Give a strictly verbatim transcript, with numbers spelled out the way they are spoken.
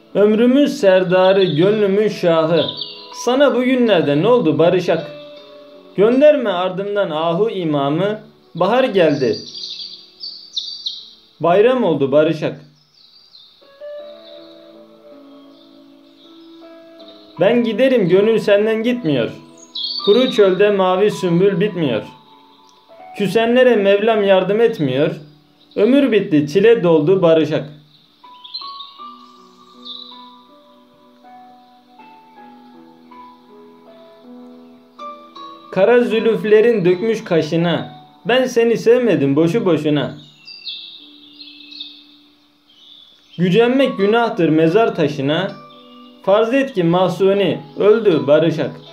Ömrümün serdarı, gönlümün şahı, sana bugünlerde ne oldu barışak? Gönderme ardımdan ahu imamı, bahar geldi, bayram oldu barışak. Ben giderim gönül senden gitmiyor, kuru çölde mavi sümbül bitmiyor. Küsenlere Mevlam yardım etmiyor, ömür bitti çile doldu barışak. Kara zülüflerin dökmüş kaşına, ben seni sevmedim boşu boşuna. Gücenmek günahtır mezar taşına, farz et ki Mahsuni öldü barışak.